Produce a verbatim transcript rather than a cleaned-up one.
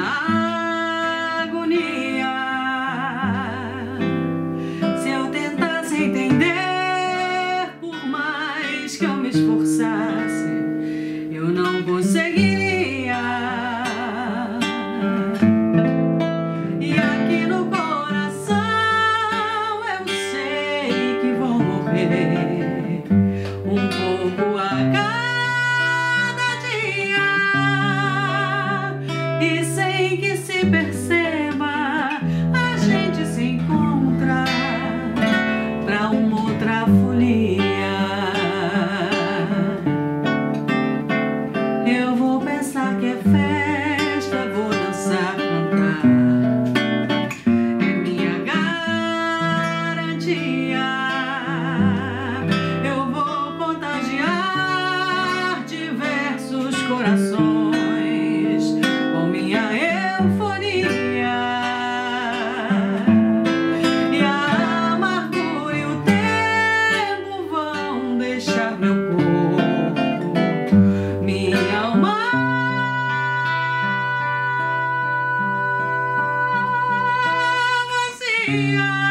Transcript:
agonia. Se eu tentasse entender, por mais que eu me esforçasse, eu não conseguiria. E aqui no coração eu sei que vou morrer um pouco a cada dia. E sem que se perceba, a gente se encontra pra uma outra folia. Eu vou pensar que é festa, vou dançar, cantar, é minha garantia. Eu vou contagiar diversos corações com minha eufonia. E a amargura e o tempo vão deixar meu corpo, minha alma vazia.